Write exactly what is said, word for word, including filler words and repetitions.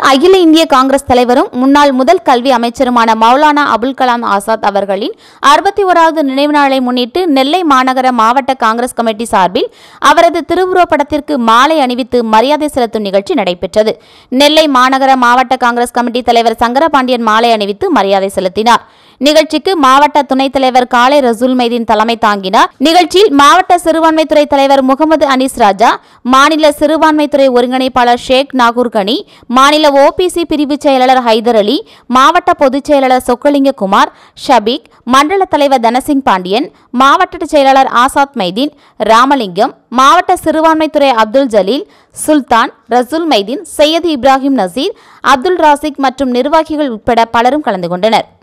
அகில இந்திய காங்கிரஸ் தலைவரும் முன்னாள் முதல் கல்வி அமைச்சருமான மௌலானா அபுல் கலாம் ஆசாத் அவர்களின் அறுபத்தி ஓராவது நினைவு நாளை முன்னிட்டு நெல்லை மாநகர மாவட்ட காங்கிரஸ் கமிட்டி சார்பில் அவரது திருவுருவப் படத்திற்கு மாலை அணிவித்து மரியாதை செலுத்தும் நிகழ்ச்சி நடைபெற்றது. நெல்லை மாநகர மாவட்ட காங்கிரஸ் கமிட்டி தலைவர் சங்கரபாண்டியன் மாலை அணிவித்து மரியாதை செலுத்தினார். நிகழ்ச்சிக்கு மாவட்ட துணைத் தலைவர் காலை ரசூல் மைதீன் தலைமை தாங்கினார். நிகழ்ச்சியில் மாவட்ட சிறுபான்மைத்துறை தலைவர் முகமது அனீஸ் ராஜா, மாநில சிறுபான்மைத்துறை ஒருங்கிணைப்பாளர் ஷேக் நாகூர் கனி, மாநில ஓபிசி பிரிவு செயலாளர் ஹைதர் அலி, மாவட்ட பொதுச் செயலாளர் சொக்கலிங்க குமார், ஷபீக், மண்டல தலைவர் தனசிங் பாண்டியன், மாவட்ட செயலாளர் ஆசாத் மைதீன், ராமலிங்கம், மாவட்ட சிறுபான்மைத்துறை அப்துல் ஜலீல், சுல்தான், ரசூல் மைதீன், சையது இப்ராஹிம் நசீர், அப்துல் ராசிக் மற்றும் நிர்வாகிகள் உட்பட பலரும் கலந்து கொண்டனர்.